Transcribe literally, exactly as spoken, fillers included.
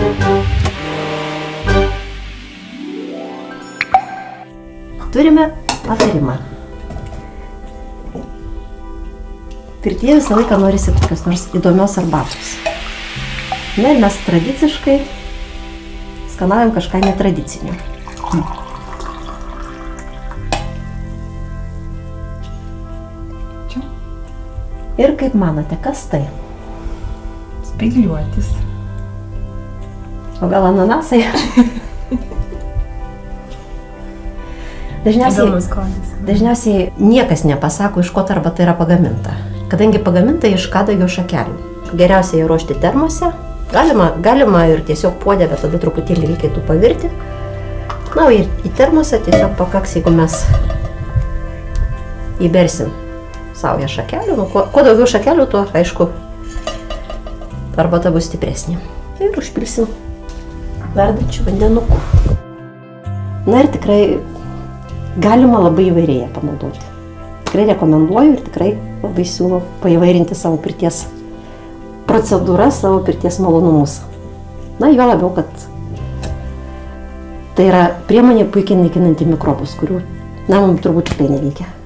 Turime patarimą. Pirtyje visą laiką norisi kokios nors įdomios arbatos. Na ir mes tradiciškai skanaujam kažką netradicinio. Čia. Ir kaip manote, kas tai? Spygliuotis. O gal ananasai? Dažniausiai, dažniausiai niekas nepasako, iš ko ta arbata yra pagaminta. Kadangi pagaminta iš kadagio šakelių. Geriausia ją ruošti termose. Galima, galima ir tiesiog puode, bet tada truputėlį reikėtų pavirti. Na, ir į termosą tiesiog pakaks, jeigu mes įbersim saują šakelių. Nu, kuo, kuo daugiau šakelių, tuo, aišku, arbata bus stipresnė. Ir užpilsim verdančių vandenukų. Na ir tikrai galima labai įvairiai ją panaudoti. Tikrai rekomenduoju ir tikrai labai siūlau paįvairinti savo pirties procedūras, savo pirties malonumus. Na, juo labiau, kad tai yra priemonė puikiai naikinanti mikrobus, kurių, na, mums turbūt tikrai nereikia.